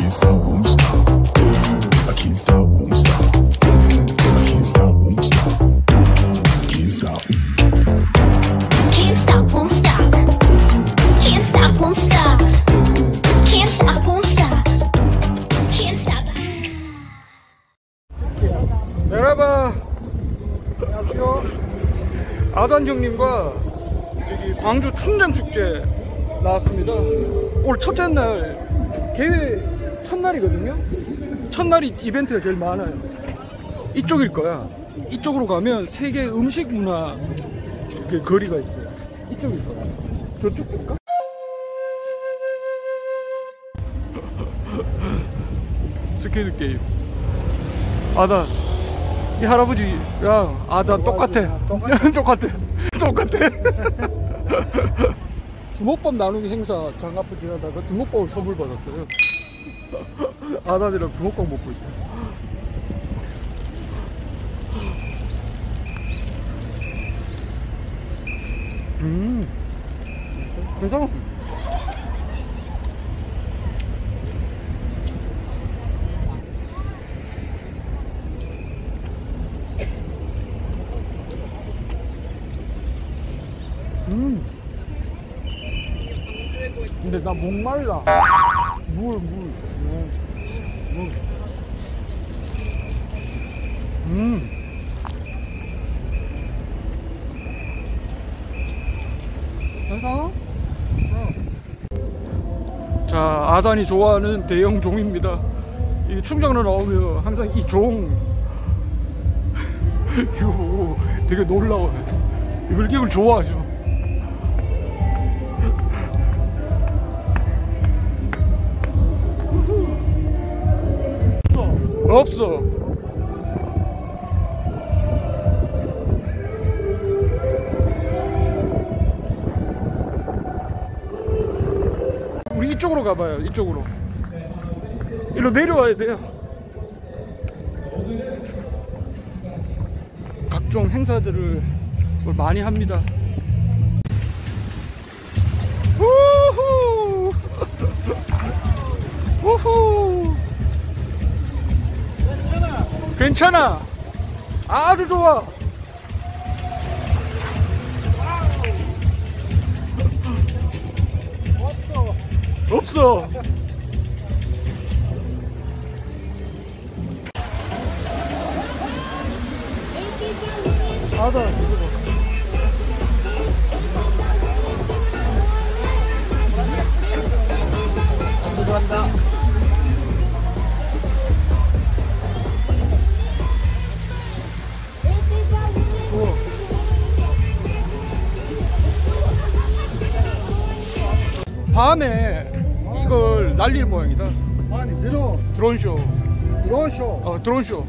can't stop, won't stop. I can't stop, won't stop. I can't stop, won't stop. Can't stop. Can't stop, won't stop. Can't stop, won't stop. Can't stop, won't stop. Can't stop. 여러분, 안녕하세요. 아단 형님과 여기 광주 춘장축제 나왔습니다. 오늘 첫째 날, 개회 첫날이거든요. 첫날이 이벤트가 제일 많아요. 이쪽일 거야. 이쪽으로 가면 세계 음식 문화 그 거리가 있어요. 이쪽일 거야. 저쪽 볼까? 스케이트 게임. 아단, 이 할아버지랑 아단 똑같아. 똑같아. 주먹밥 나누기 행사 장 앞을 지나다가 주먹밥을 선물 받았어요. 아단이랑 주먹밥 먹고 있다. 괜찮아. 근데 나 목말라. 물. 괜찮아? 자, 아단이 좋아하는 대형 종입니다. 이 충정로 나오면 항상 이 종 이거 보고 되게 놀라워요. 이걸 좋아하죠. 없어. 우리 이쪽으로 가봐요. 이쪽으로. 일로 내려와야 돼요. 각종 행사들을 많이 합니다. 우후! 우후! 괜찮아. 아주 좋아. 없어. 아다 이거 들어간다. 밤에 이걸 날릴 모양이다. 아니 드론쇼. 드론쇼. 드론쇼.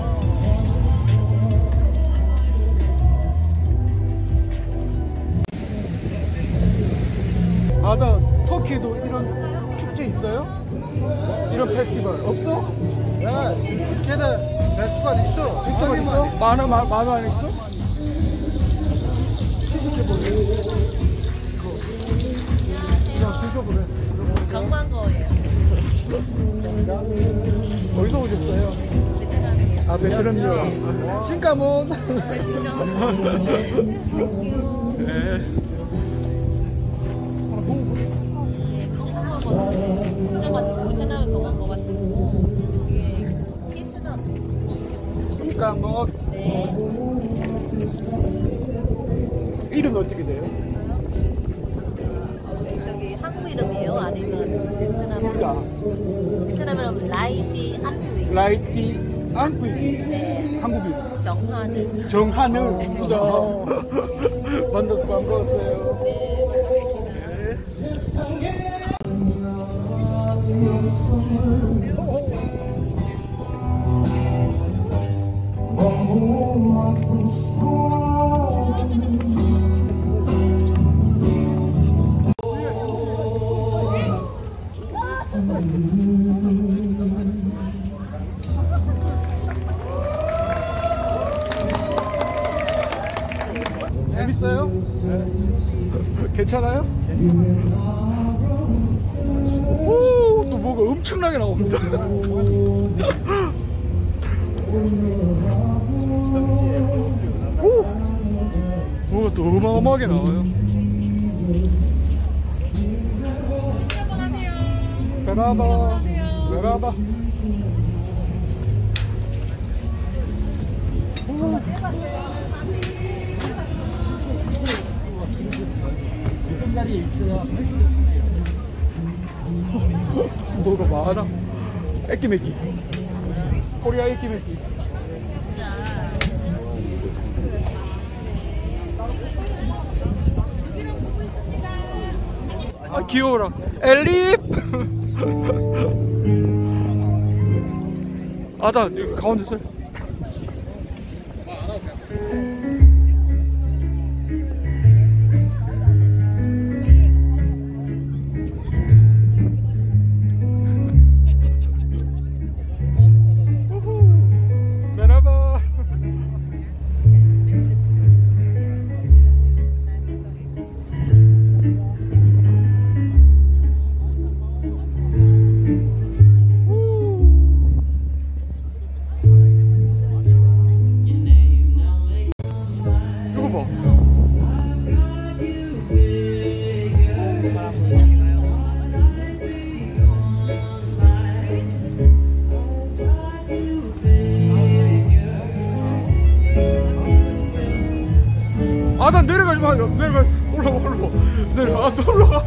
아다 터키에도 이런 축제 있어요? 이런 페스티벌 없어? 네, türkiye'de festival 있어. 페스티벌 있어? 많아 있어? 그냥 드셔보래. 경만거예요. 어디서 오셨어요? 베트남이에요. 아, 베트남요. 신까몬. 네. 베트남 경만거 맛있고 이게 피슈넛. 신까몬. 네. 이름 어떻게 돼요? 저기 한국 이름이에요? 아니면 베트남? 둘 다. 베트남이라면 라이티 안구이. 라이티 안구이. 네. 한국 이름. 정하늘. 정하늘. 만나서 반가웠어요. 네, 반갑습니다. 재밌어요? 괜찮아요? 오, 또 뭐가 엄청나게 나옵니다. 오! 뭐가 또 어마어마하게 나와요. 베라다, 베라다. 어떤 자리에 있어야 뭐가 많아. 애끼매끼. 코리아 애끼매끼. 아 귀여워라. 엘립. 아다 여기 가운데 있어요. 메라바. 이거 봐. 아, 난 내려가지 마요. 내려가. 올라가. 내려가. 아, 또 올라가.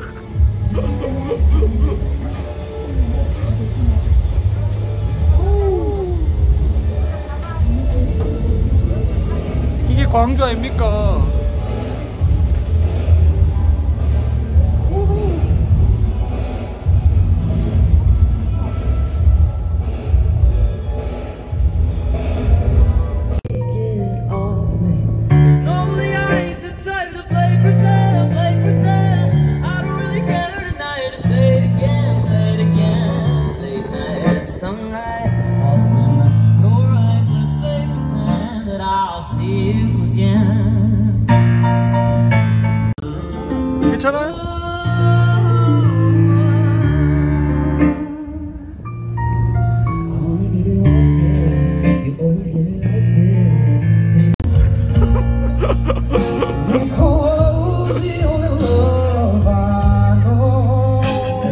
이게 광주 아닙니까? Normally I ain't the type to play pretend. I don't really care tonight. Say it again. Late night, sunrise, all summer. Your eyes, let's play pretend that I'll see you again. 괜찮아요? Only need it all this. You always give me like this. Because the only love I know.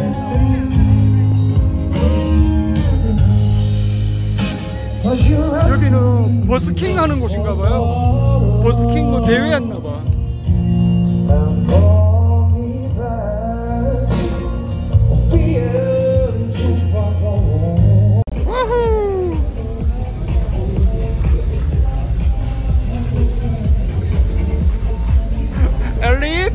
Was your 여기는 버스킹 하는 곳인가봐요. 버스킹 뭐 대회 했나봐. 와후. 엘립.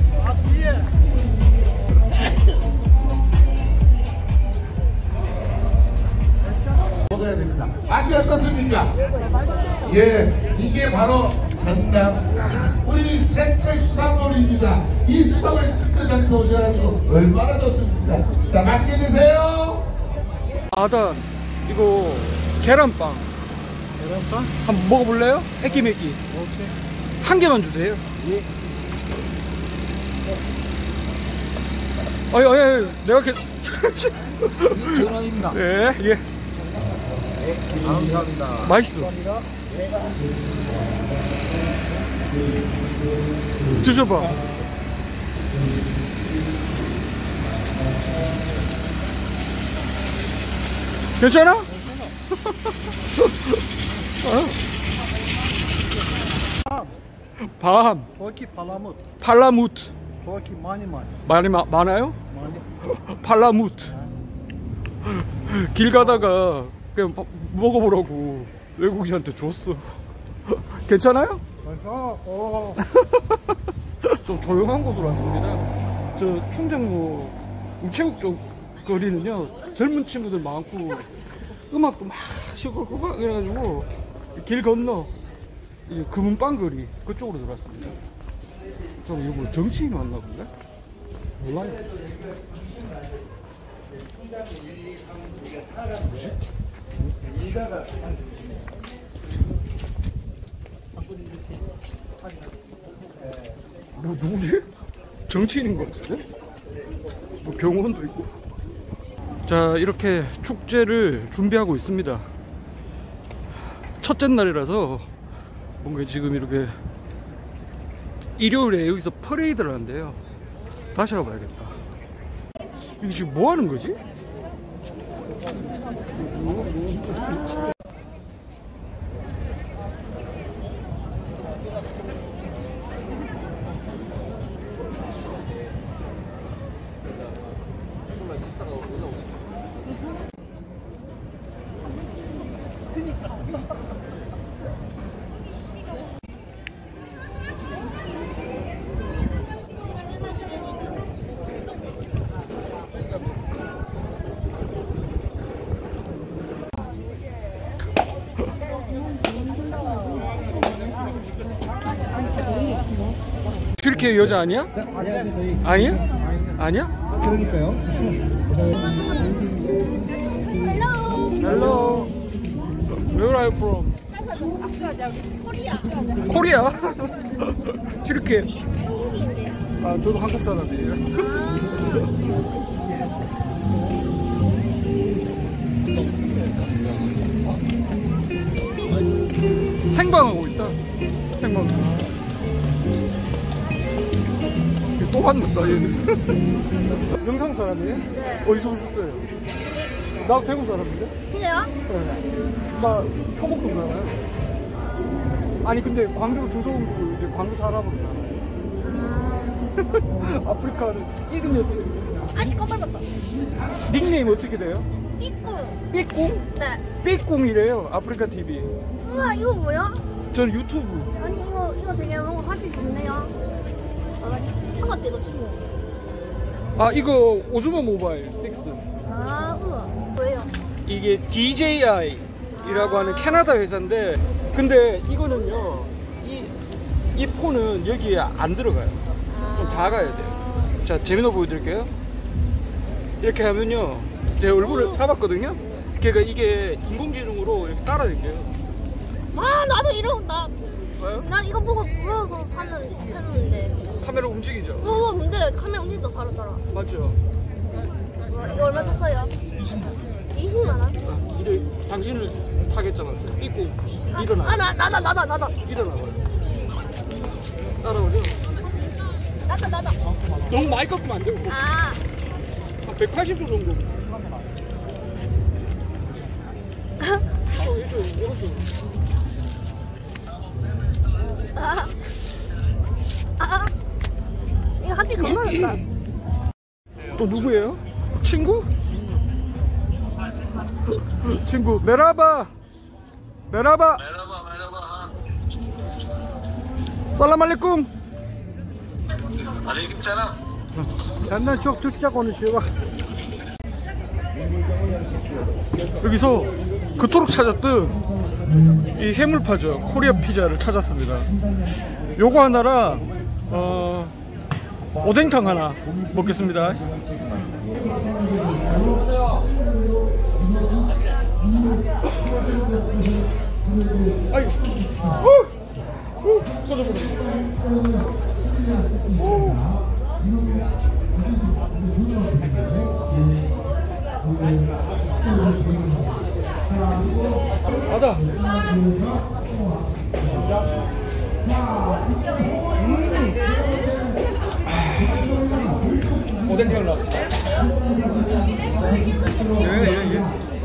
먹어야 됩니다. 맛이 어떻습니까? 예, 이게 바로 전남 우리 제철 수산물입니다. 이 수산을 찌끄덕 오셔가지고 얼마나 좋습니까? 자, 맛있게 드세요. 아다 이거 계란빵. 계란빵? 한번 먹어볼래요? 애끼매끼. 오케이. 한 개만 주세요. 예. 내가 전화입니다. 예, 예. 감사합니다. 맛있어. 드셔봐. 괜찮아? 밤. 토끼 팔라뭇. 팔라무트. 토끼 많이. 많아요? 많이. 팔라무트. 길 가다가 그냥 먹어보라고 외국인한테 줬어. 괜찮아요? 좀 조용한 곳으로 왔습니다. 저 충정로 우체국 쪽 거리는요 젊은 친구들 많고 음악도 막 시끌시끌 이래가지고 길 건너 이제 금은빵 거리 그쪽으로 들어왔습니다. 저는 이거 뭐 정치인이 왔나 본데? 몰라요. 뭐지? 뭐 누구지? 정치인인 것 같은데? 뭐 경호원도 있고. 자, 이렇게 축제를 준비하고 있습니다. 첫째 날이라서 뭔가 지금 이렇게 일요일에 여기서 퍼레이드를 한대요. 다시 가봐야겠다. 이게 지금 뭐 하는 거지? 튀르키예 여자 아니야? 아니야? 아니야? 그러니까요. Hello. Where are you from? 코리아. 튀르키예. 아, 저도 한국 사람이에요. 생방하고 있다. 생방. 또 만났다 얘는. 영상 사람이에요? 네. 어디서 오셨어요? 나 대구 사람인데? 그래요? 네. 나 효곡동 살아요. 아니 근데 광주 주소도 이제 광주 사람으로 살아요. 아프리카는 이름이 어떻게 돼요? 아니 꺼버렸다. 닉네임 어떻게 돼요? 삐꿍. 삐꿍? 네. 삐꿍이래요. 아프리카 TV. 우와 이거 뭐야? 전 유튜브. 아니 이거 되게 뭔가 화질 좋네요. 사과대도 치고. 아 이거 오즈모 모바일 6. 아 우와 뭐예요? 이게 DJI라고 하는 캐나다 회사인데, 근데 이거는요 이 폰은 여기에 안 들어가요. 좀 작아야 돼요. 자, 재미로 보여드릴게요. 이렇게 하면요, 제 얼굴을 잡았거든요. 그러니까 이게 인공지능으로 이렇게 따라댕겨요. 아 나도 이런 봐요? 난 이거 보고 불러서 샀는데. 카메라 움직이죠? 근데 카메라 움직인다 따라. 맞죠? 이거 얼마 줬어요? 20만 원? 아, 이제 당신을 타겠잖아요. 삐꾸 일어나. 나다. 일어나봐요. 따라오죠? 나다. 너무 많이 꺾으면 안 되고. 아. 한 180도 정도. 이것도. 이거 하필 겁나겠다. 또 누구예요? 친구? 친구. 메라바. 살람 알레쿰. Senden çok Türkçe konuşuyor bak. 여기서 그토록 찾았던 이 해물파죠. 코리아 피자를 찾았습니다. 요거 하나랑 오뎅탕 하나 먹겠습니다. 아이고, 꺼져버렸어. 받아. 오뎅탕 나왔어. 예.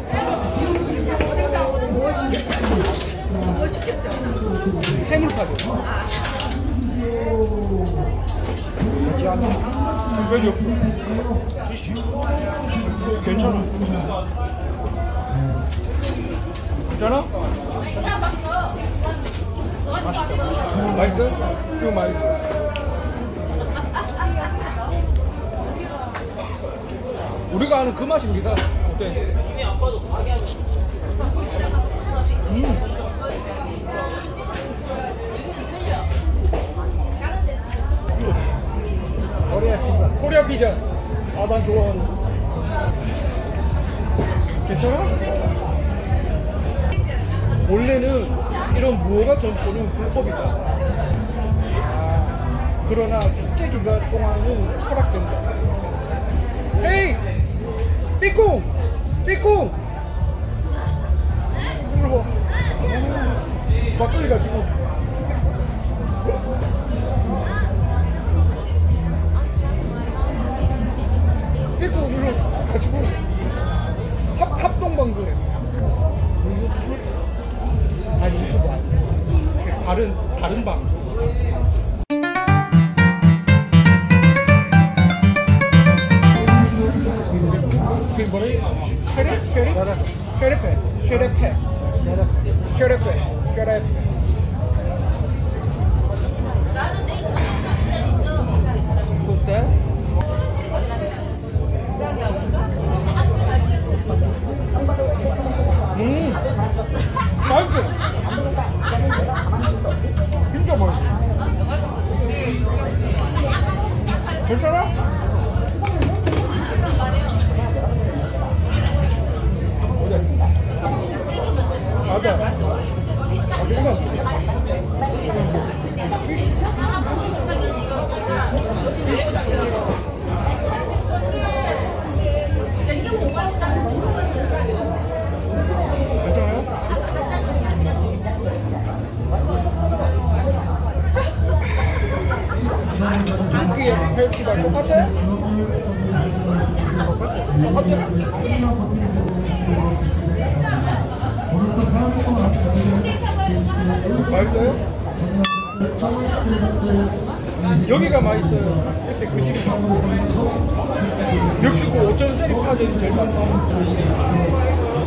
해물파죠. 별이 없어. 티슈. 괜찮아. 괜찮아? 맛있다. 맛있어? 이거 맛있어. 우리가 아는 그 맛입니다. 어때? 코리아 피자. 아, 난 좋아하는. 괜찮아? 원래는 이런 무허가 점포는 불법이다. 그러나 축제 기간 동안은 허락된다. 헤이! 삐꿍! 삐꿍! 그리고 막걸리가 지금 삐꿍 이거 가지고 합동방송에 아니 유튜브 아니야. 다른 방송. 그 뭐래? 쉐레페. 어때? 맛있어. 진짜 맛있어. 괜찮아? 맞아. turkey 헬스랑 똑같아? 맛있어요? 여기가 맛있어요. 그때 그 집이 역시 그 5,000원짜리 파전이 제일 맛있어.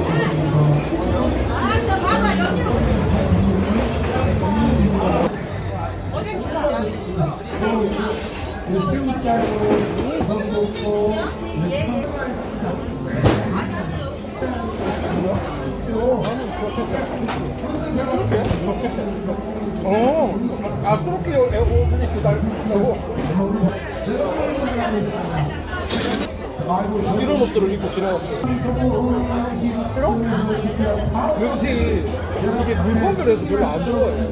그렇게 오븐이 기다린다고? 이런 옷들을 입고 지나갔어요. 싫어? 역시 이게 물건들에서 별로 안 들어가요.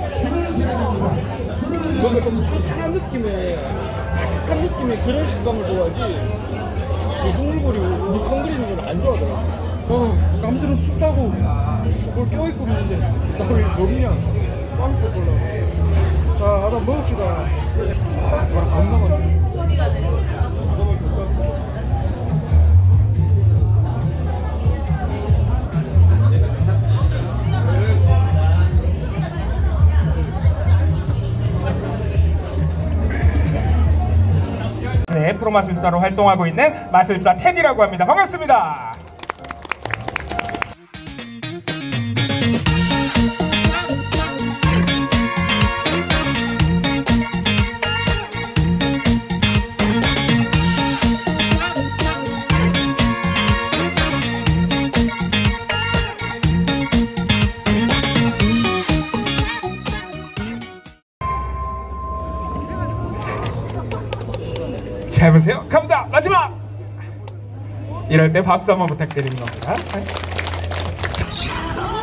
뭔가 좀 탄탄한 느낌의 바삭한 느낌의 그런 식감을 좋아하지 흐물거리고 물컹거리는 건 안 좋아하더라. 남들은 춥다고 그걸 껴입고 있는데 나 왜 덥냐? 빵 먹으려고. 자, 하나 먹읍시다. 건강하네. 네, 프로 마술사로 활동하고 있는 마술사 테디라고 합니다. 반갑습니다. 잘 보세요. 갑니다. 마지막! 이럴 때 박수 한번 부탁드리는 겁니다.